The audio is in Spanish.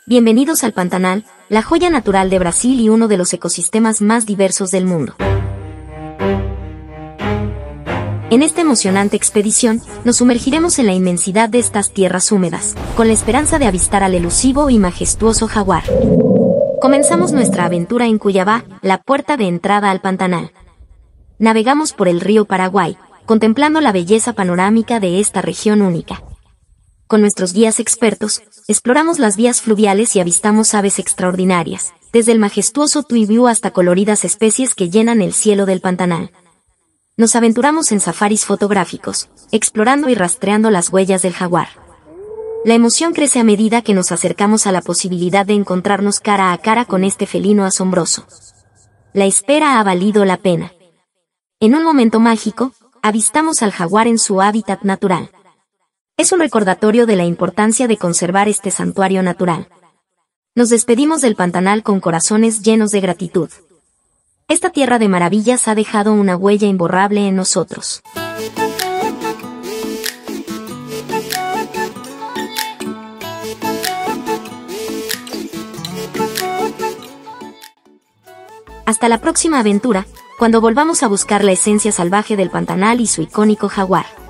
Bienvenidos al Pantanal, la joya natural de Brasil y uno de los ecosistemas más diversos del mundo. En esta emocionante expedición, nos sumergiremos en la inmensidad de estas tierras húmedas, con la esperanza de avistar al elusivo y majestuoso jaguar. Comenzamos nuestra aventura en Cuiabá, la puerta de entrada al Pantanal. Navegamos por el río Paraguay, contemplando la belleza panorámica de esta región única. Con nuestros guías expertos, exploramos las vías fluviales y avistamos aves extraordinarias, desde el majestuoso tuibú hasta coloridas especies que llenan el cielo del Pantanal. Nos aventuramos en safaris fotográficos, explorando y rastreando las huellas del jaguar. La emoción crece a medida que nos acercamos a la posibilidad de encontrarnos cara a cara con este felino asombroso. La espera ha valido la pena. En un momento mágico, avistamos al jaguar en su hábitat natural. Es un recordatorio de la importancia de conservar este santuario natural. Nos despedimos del Pantanal con corazones llenos de gratitud. Esta tierra de maravillas ha dejado una huella imborrable en nosotros. Hasta la próxima aventura, cuando volvamos a buscar la esencia salvaje del Pantanal y su icónico jaguar.